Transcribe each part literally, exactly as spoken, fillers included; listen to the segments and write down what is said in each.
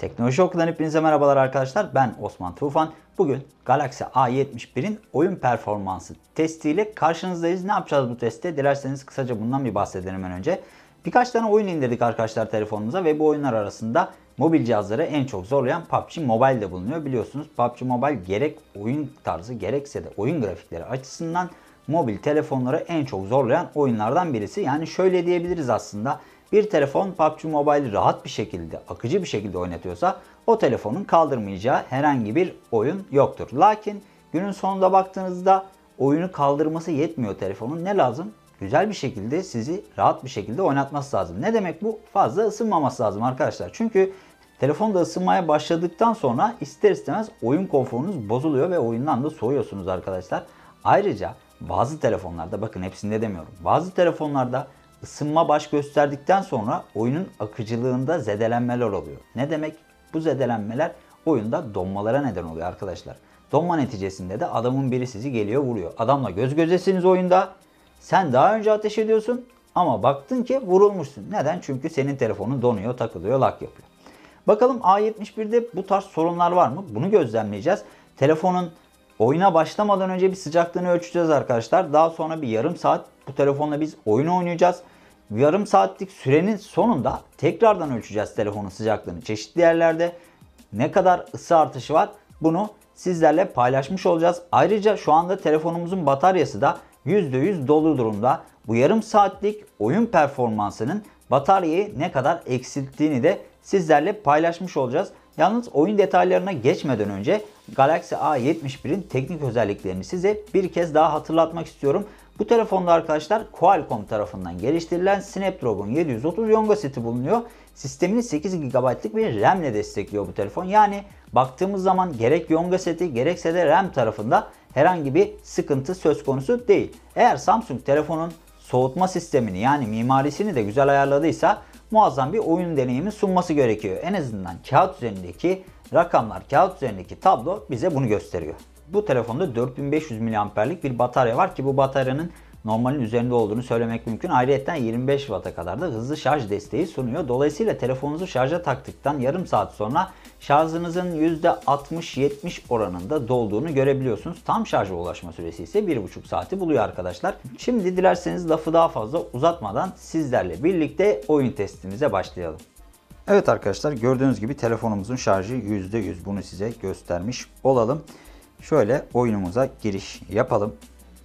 Teknoloji Oku'dan hepinize merhabalar arkadaşlar. Ben Osman Tufan. Bugün Galaxy A yetmiş bir'in oyun performansı testiyle karşınızdayız. Ne yapacağız bu testte? Dilerseniz kısaca bundan bir bahsedelim hemen önce. Birkaç tane oyun indirdik arkadaşlar telefonumuza ve bu oyunlar arasında mobil cihazları en çok zorlayan P U B G Mobile de bulunuyor. Biliyorsunuz P U B G Mobile gerek oyun tarzı gerekse de oyun grafikleri açısından mobil telefonları en çok zorlayan oyunlardan birisi. Yani şöyle diyebiliriz aslında. Bir telefon P U B G Mobile'i rahat bir şekilde, akıcı bir şekilde oynatıyorsa o telefonun kaldırmayacağı herhangi bir oyun yoktur. Lakin günün sonunda baktığınızda oyunu kaldırması yetmiyor telefonun. Ne lazım? Güzel bir şekilde sizi rahat bir şekilde oynatması lazım. Ne demek bu? Fazla ısınmaması lazım arkadaşlar. Çünkü telefonda ısınmaya başladıktan sonra ister istemez oyun konforunuz bozuluyor ve oyundan da soğuyorsunuz arkadaşlar. Ayrıca bazı telefonlarda, bakın hepsinde demiyorum, bazı telefonlarda ısınma baş gösterdikten sonra oyunun akıcılığında zedelenmeler oluyor. Ne demek? Bu zedelenmeler oyunda donmalara neden oluyor arkadaşlar. Donma neticesinde de adamın biri sizi geliyor vuruyor. Adamla göz gözesiniz oyunda. Sen daha önce ateş ediyorsun ama baktın ki vurulmuşsun. Neden? Çünkü senin telefonun donuyor, takılıyor, lag yapıyor. Bakalım A yetmiş bir'de bu tarz sorunlar var mı? Bunu gözlemleyeceğiz. Telefonun oyuna başlamadan önce bir sıcaklığını ölçeceğiz arkadaşlar. Daha sonra bir yarım saat bu telefonla biz oyun oynayacağız. Yarım saatlik sürenin sonunda tekrardan ölçeceğiz telefonun sıcaklığını. Çeşitli yerlerde ne kadar ısı artışı var bunu sizlerle paylaşmış olacağız. Ayrıca şu anda telefonumuzun bataryası da yüzde yüz dolu durumda. Bu yarım saatlik oyun performansının bataryayı ne kadar eksilttiğini de sizlerle paylaşmış olacağız. Yalnız oyun detaylarına geçmeden önce Galaxy A yetmiş bir'in teknik özelliklerini size bir kez daha hatırlatmak istiyorum. Bu telefonda arkadaşlar Qualcomm tarafından geliştirilen Snapdragon yedi yüz otuz Yonga seti bulunuyor. Sistemini sekiz gigabaytlık bir RAM ile destekliyor bu telefon. Yani baktığımız zaman gerek Yonga seti gerekse de RAM tarafında herhangi bir sıkıntı söz konusu değil. Eğer Samsung telefonun soğutma sistemini yani mimarisini de güzel ayarladıysa muazzam bir oyun deneyimi sunması gerekiyor. En azından kağıt üzerindeki rakamlar, kağıt üzerindeki tablo bize bunu gösteriyor. Bu telefonda dört bin beş yüz miliamperlik bir batarya var ki bu bataryanın normalin üzerinde olduğunu söylemek mümkün. Ayrıca yirmi beş watt'a kadar da hızlı şarj desteği sunuyor. Dolayısıyla telefonunuzu şarja taktıktan yarım saat sonra şarjınızın yüzde altmış yetmiş oranında dolduğunu görebiliyorsunuz. Tam şarja ulaşma süresi ise bir buçuk saati buluyor arkadaşlar. Şimdi dilerseniz lafı daha fazla uzatmadan sizlerle birlikte oyun testimize başlayalım. Evet arkadaşlar, gördüğünüz gibi telefonumuzun şarjı yüzde yüz. Bunu size göstermiş olalım. Şöyle oyunumuza giriş yapalım.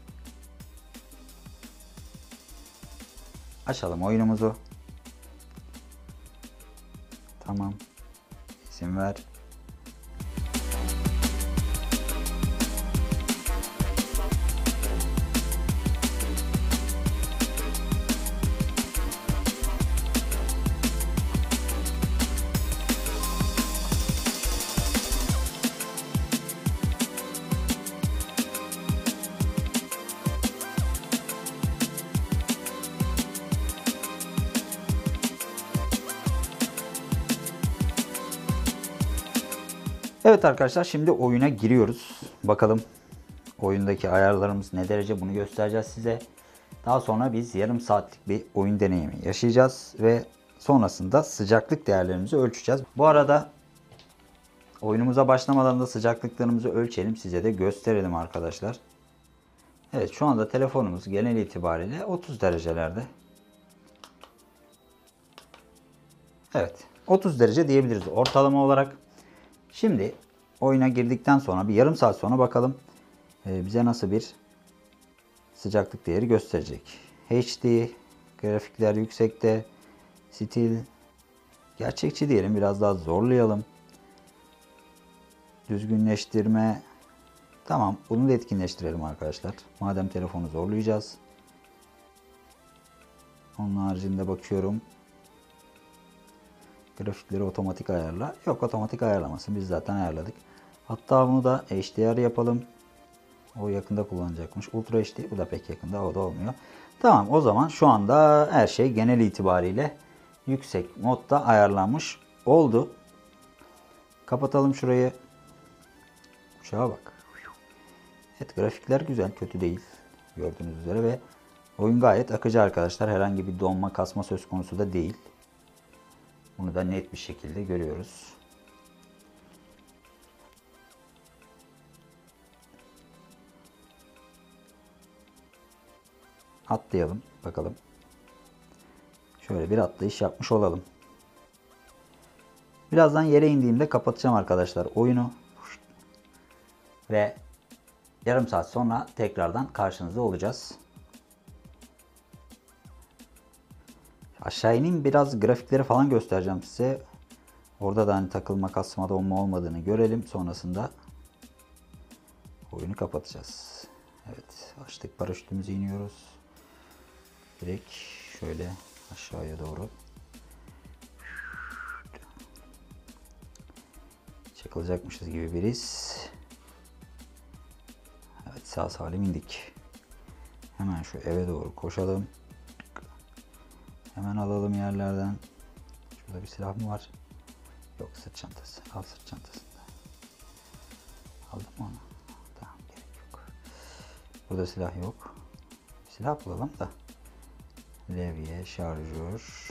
Açalım oyunumuzu. Tamam. İzin ver. Evet arkadaşlar, şimdi oyuna giriyoruz. Bakalım oyundaki ayarlarımız ne derece, bunu göstereceğiz size. Daha sonra biz yarım saatlik bir oyun deneyimi yaşayacağız ve sonrasında sıcaklık değerlerimizi ölçeceğiz. Bu arada oyunumuza başlamadan da sıcaklıklarımızı ölçelim, size de gösterelim arkadaşlar. Evet, şu anda telefonumuz genel itibariyle otuz derecelerde. Evet, otuz derece diyebiliriz ortalama olarak. Şimdi oyuna girdikten sonra bir yarım saat sonra bakalım e, bize nasıl bir sıcaklık değeri gösterecek. H D, grafikler yüksekte, stil, gerçekçi diyelim, biraz daha zorlayalım. Düzgünleştirme, tamam, bunu da etkinleştirelim arkadaşlar. Madem telefonu zorlayacağız. Onun haricinde bakıyorum. Grafikleri otomatik ayarla. Yok, otomatik ayarlamasın. Biz zaten ayarladık. Hatta bunu da H D R yapalım. O yakında kullanacakmış. Ultra H D. Bu da pek yakında. O da olmuyor. Tamam, o zaman şu anda her şey genel itibariyle yüksek modda ayarlanmış oldu. Kapatalım şurayı. Uçağa bak. Evet, grafikler güzel. Kötü değil. Gördüğünüz üzere ve oyun gayet akıcı arkadaşlar. Herhangi bir donma, kasma söz konusu da değil. Bunu da net bir şekilde görüyoruz. atlayalım bakalım. Şöyle bir atlayış yapmış olalım. Birazdan yere indiğimde kapatacağım arkadaşlar oyunu. Ve yarım saat sonra tekrardan karşınızda olacağız. Aşağı ineyim, biraz grafikleri falan göstereceğim size. Orada da hani takılma kasma donma olmadığını görelim. Sonrasında oyunu kapatacağız. Evet, açtık, paraşütümüzü iniyoruz. Direkt şöyle aşağıya doğru. Çakılacakmışız gibi biriz. Evet, sağ salim indik. Hemen şu eve doğru koşalım. Hemen alalım yerlerden. Şurada bir silah mı var? Yok, sırt çantası. Al sırt çantasında. Aldım onu. Tamam, gerek yok. Burada silah yok. Silah bulalım da. Levye, şarjör.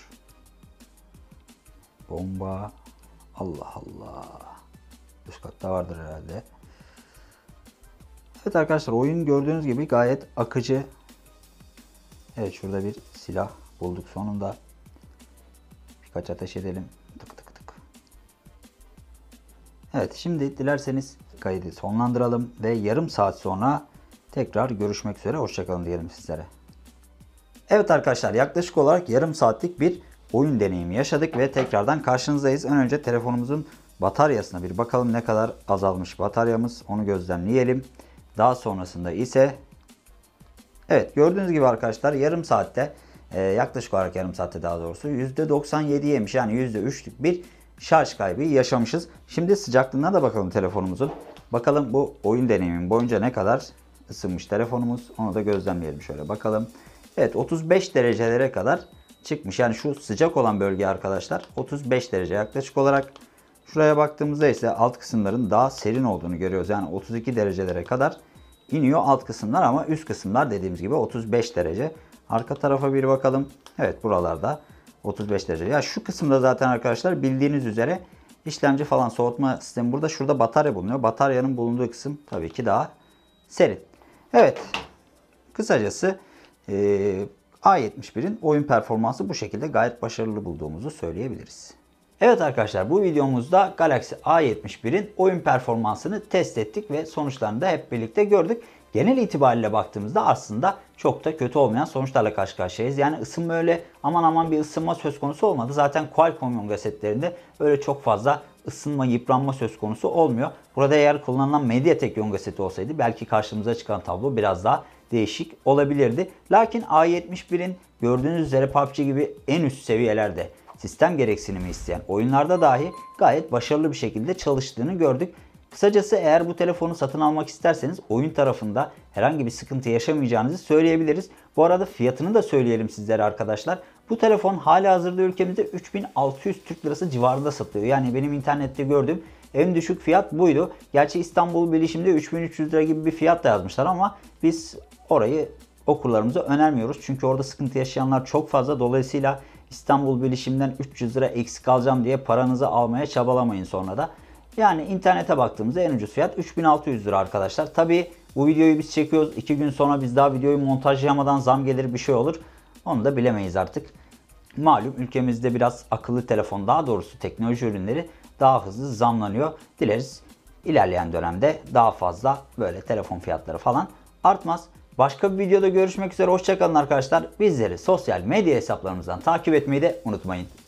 Bomba. Allah Allah. Üst katta vardır herhalde. Evet arkadaşlar, oyun gördüğünüz gibi gayet akıcı. Evet, şurada bir silah bulduk sonunda. Birkaç ateş edelim. Tık tık tık. Evet, şimdi dilerseniz kaydı sonlandıralım ve yarım saat sonra tekrar görüşmek üzere. Hoşçakalın diyelim sizlere. Evet arkadaşlar, yaklaşık olarak yarım saatlik bir oyun deneyimi yaşadık ve tekrardan karşınızdayız. Ön önce telefonumuzun bataryasına bir bakalım, ne kadar azalmış bataryamız, onu gözlemleyelim. Daha sonrasında ise evet, gördüğünüz gibi arkadaşlar yarım saatte e, yaklaşık olarak yarım saatte daha doğrusu yüzde doksan yedi yemiş, yani yüzde üçlük bir şarj kaybı yaşamışız. Şimdi sıcaklığına da bakalım telefonumuzun. Bakalım bu oyun deneyimim boyunca ne kadar ısınmış telefonumuz, onu da gözlemleyelim, şöyle bakalım. Evet, otuz beş derecelere kadar çıkmış. Yani şu sıcak olan bölge arkadaşlar otuz beş derece yaklaşık olarak. Şuraya baktığımızda ise alt kısımların daha serin olduğunu görüyoruz. Yani otuz iki derecelere kadar iniyor alt kısımlar ama üst kısımlar dediğimiz gibi otuz beş derece. Arka tarafa bir bakalım. Evet, buralarda otuz beş derece. Ya şu kısımda zaten arkadaşlar bildiğiniz üzere işlemci falan soğutma sistemi burada. Şurada batarya bulunuyor. Bataryanın bulunduğu kısım tabii ki daha serin. Evet. Kısacası e, A yetmiş birin oyun performansı bu şekilde, gayet başarılı bulduğumuzu söyleyebiliriz. Evet arkadaşlar, bu videomuzda Galaxy A yetmiş birin oyun performansını test ettik ve sonuçlarını da hep birlikte gördük. Genel itibariyle baktığımızda aslında çok da kötü olmayan sonuçlarla karşı karşıyayız. Yani ısınma, öyle aman aman bir ısınma söz konusu olmadı. Zaten Qualcomm Yonga setlerinde öyle çok fazla ısınma, yıpranma söz konusu olmuyor. Burada eğer kullanılan Mediatek Yonga seti olsaydı belki karşımıza çıkan tablo biraz daha değişik olabilirdi. Lakin A yetmiş birin gördüğünüz üzere P U B G gibi en üst seviyelerde sistem gereksinimi isteyen oyunlarda dahi gayet başarılı bir şekilde çalıştığını gördük. Kısacası eğer bu telefonu satın almak isterseniz oyun tarafında herhangi bir sıkıntı yaşamayacağınızı söyleyebiliriz. Bu arada fiyatını da söyleyelim sizlere arkadaşlar. Bu telefon halihazırda ülkemizde üç bin altı yüz Türk Lirası civarında satılıyor. Yani benim internette gördüğüm en düşük fiyat buydu. Gerçi İstanbul Bilişim'de üç bin üç yüz lira gibi bir fiyat da yazmışlar ama biz orayı okurlarımıza önermiyoruz. Çünkü orada sıkıntı yaşayanlar çok fazla. Dolayısıyla İstanbul Bilişim'den üç yüz lira eksik alacağım diye paranızı almaya çabalamayın sonra da. Yani internete baktığımızda en ucuz fiyat üç bin altı yüz lira arkadaşlar. Tabii bu videoyu biz çekiyoruz. iki gün sonra biz daha videoyu montajlayamadan zam gelir, bir şey olur. Onu da bilemeyiz artık. Malum ülkemizde biraz akıllı telefon, daha doğrusu teknoloji ürünleri daha hızlı zamlanıyor. Dileriz ilerleyen dönemde daha fazla böyle telefon fiyatları falan artmaz. Başka bir videoda görüşmek üzere. Hoşçakalın arkadaşlar. Bizleri sosyal medya hesaplarımızdan takip etmeyi de unutmayın.